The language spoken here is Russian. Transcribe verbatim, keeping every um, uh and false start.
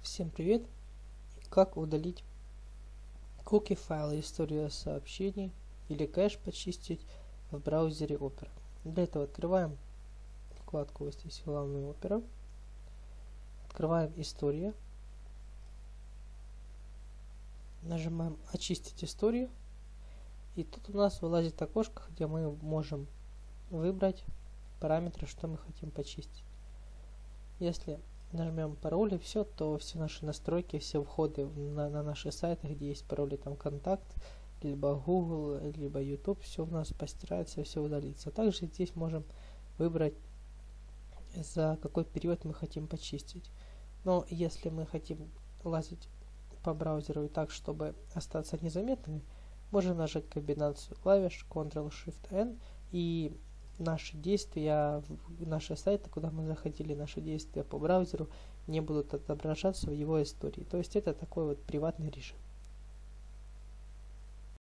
Всем привет! Как удалить куки файла история сообщений или кэш почистить в браузере Opera. Для этого открываем вкладку вот здесь главную Opera, открываем история, нажимаем очистить историю, и тут у нас вылазит окошко, где мы можем выбрать параметры, что мы хотим почистить. Если нажмем пароли, все, то все наши настройки, все входы на, на наши сайты, где есть пароли, там контакт, либо Google, либо YouTube, все у нас постирается, все удалится. Также здесь можем выбрать, за какой период мы хотим почистить. Но если мы хотим лазить по браузеру и так, чтобы остаться незаметными, можно нажать комбинацию клавиш контрол-шифт-эн, и наши действия, наши сайты, куда мы заходили, наши действия по браузеру не будут отображаться в его истории. То есть это такой вот приватный режим.